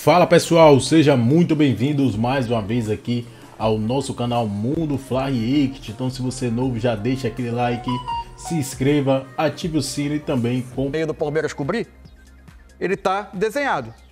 Fala pessoal, sejam muito bem-vindos mais uma vez aqui ao nosso canal Mundo Fly Act. Então se você é novo, já deixa aquele like, se inscreva, ative o sino e também meio do Palmeiras cobrir, ele tá desenhado.